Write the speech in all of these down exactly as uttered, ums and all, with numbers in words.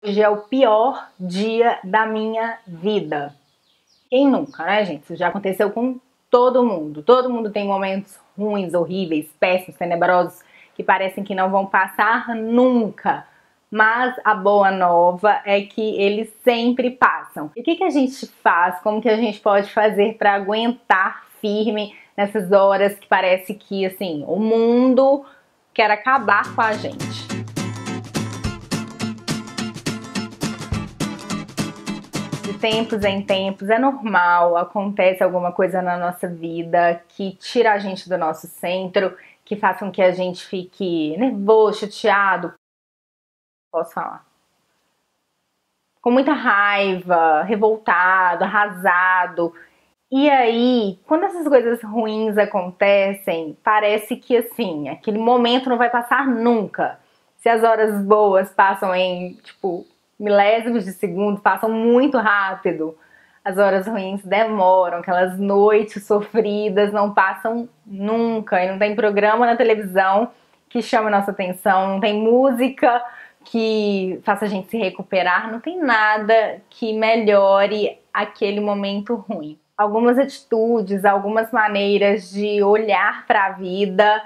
Hoje é o pior dia da minha vida. Quem nunca, né, gente? Isso já aconteceu com todo mundo. Todo mundo tem momentos ruins, horríveis, péssimos, tenebrosos, que parecem que não vão passar nunca. Mas a boa nova é que eles sempre passam. E o que, que a gente faz? Como que a gente pode fazer para aguentar firme nessas horas que parece que, assim, o mundo quer acabar com a gente? De tempos em tempos é normal, acontece alguma coisa na nossa vida que tira a gente do nosso centro, que faz com que a gente fique nervoso, chateado, posso falar, com muita raiva, revoltado, arrasado. E aí, quando essas coisas ruins acontecem, parece que assim, aquele momento não vai passar nunca. Se as horas boas passam em, tipo, milésimos de segundo, passam muito rápido, as horas ruins demoram, aquelas noites sofridas não passam nunca. E não tem programa na televisão que chame a nossa atenção, não tem música que faça a gente se recuperar, não tem nada que melhore aquele momento ruim. Algumas atitudes, algumas maneiras de olhar para a vida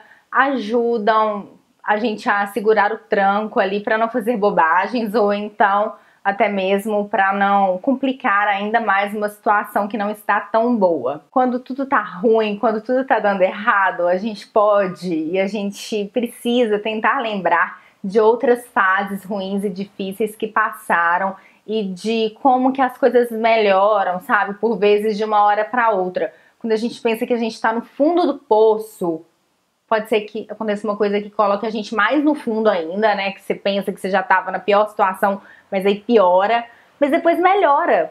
ajudam a gente a segurar o tranco ali para não fazer bobagens, ou então até mesmo para não complicar ainda mais uma situação que não está tão boa. Quando tudo tá ruim, quando tudo tá dando errado, a gente pode e a gente precisa tentar lembrar de outras fases ruins e difíceis que passaram e de como que as coisas melhoram, sabe? Por vezes de uma hora para outra. Quando a gente pensa que a gente está no fundo do poço, pode ser que aconteça uma coisa que coloque a gente mais no fundo ainda, né? Que você pensa que você já estava na pior situação, mas aí piora. Mas depois melhora.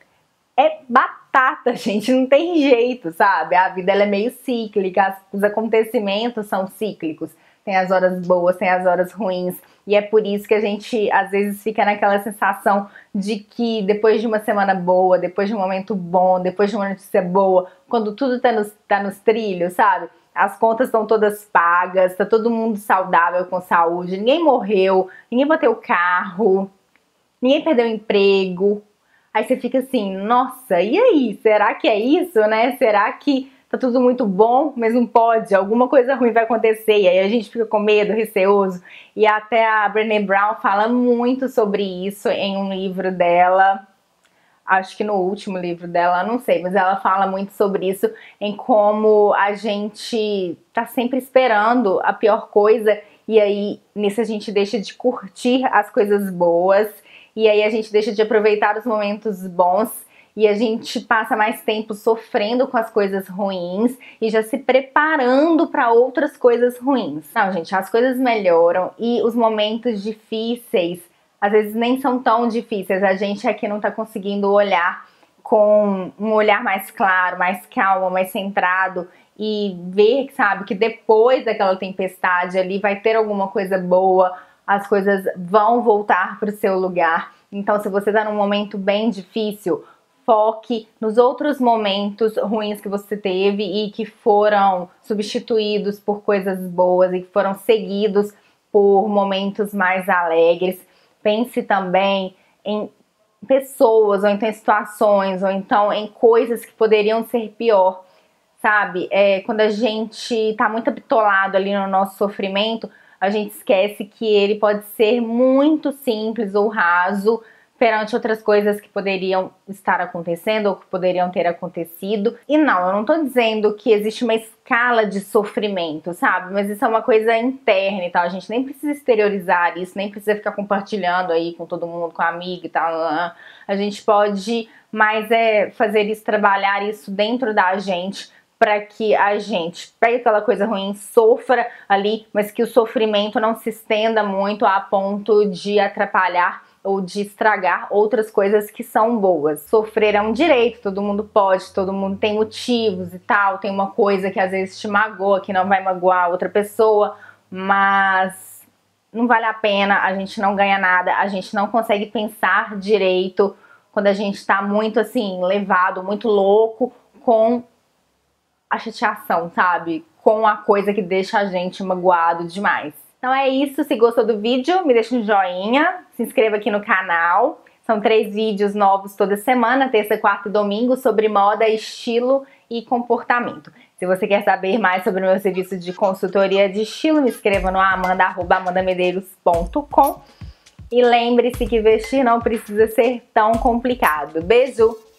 É batata, gente. Não tem jeito, sabe? A vida ela é meio cíclica. Os acontecimentos são cíclicos. Tem as horas boas, tem as horas ruins. E é por isso que a gente, às vezes, fica naquela sensação de que depois de uma semana boa, depois de um momento bom, depois de uma notícia boa, quando tudo tá nos, tá nos trilhos, sabe? As contas estão todas pagas, tá todo mundo saudável, com saúde, ninguém morreu, ninguém bateu o carro, ninguém perdeu o emprego. Aí você fica assim, nossa, e aí? Será que é isso, né? Será que tá tudo muito bom, mas não pode? Alguma coisa ruim vai acontecer, e aí a gente fica com medo, receoso. E até a Brené Brown fala muito sobre isso em um livro dela. Acho que no último livro dela, não sei, mas ela fala muito sobre isso, em como a gente tá sempre esperando a pior coisa, e aí nisso a gente deixa de curtir as coisas boas, e aí a gente deixa de aproveitar os momentos bons, e a gente passa mais tempo sofrendo com as coisas ruins e já se preparando para outras coisas ruins. Não, gente, as coisas melhoram e os momentos difíceis às vezes nem são tão difíceis, a gente aqui não tá conseguindo olhar com um olhar mais claro, mais calmo, mais centrado e ver, sabe, que depois daquela tempestade ali vai ter alguma coisa boa, as coisas vão voltar para o seu lugar. Então, se você tá num momento bem difícil, foque nos outros momentos ruins que você teve e que foram substituídos por coisas boas e que foram seguidos por momentos mais alegres. Pense também em pessoas, ou então em situações, ou então em coisas que poderiam ser pior, sabe? É, quando a gente tá muito bitolado ali no nosso sofrimento, a gente esquece que ele pode ser muito simples ou raso perante outras coisas que poderiam estar acontecendo ou que poderiam ter acontecido. E não, eu não tô dizendo que existe uma escala de sofrimento, sabe? Mas isso é uma coisa interna e tal. A gente nem precisa exteriorizar isso, nem precisa ficar compartilhando aí com todo mundo, com a amiga e tal. A gente pode mais é fazer isso, trabalhar isso dentro da gente, para que a gente pegue aquela coisa ruim, sofra ali, mas que o sofrimento não se estenda muito a ponto de atrapalhar ou de estragar outras coisas que são boas. Sofrer é um direito, todo mundo pode, todo mundo tem motivos e tal, tem uma coisa que às vezes te magoa, que não vai magoar outra pessoa, mas não vale a pena, a gente não ganha nada, a gente não consegue pensar direito quando a gente tá muito assim, levado, muito louco com a chateação, sabe? Com a coisa que deixa a gente magoado demais. Então é isso, se gostou do vídeo, me deixa um joinha, se inscreva aqui no canal. São três vídeos novos toda semana, terça, quarta e domingo, sobre moda, estilo e comportamento. Se você quer saber mais sobre o meu serviço de consultoria de estilo, me inscreva no amanda arroba amanda medeiros ponto com. E lembre-se que vestir não precisa ser tão complicado. Beijo!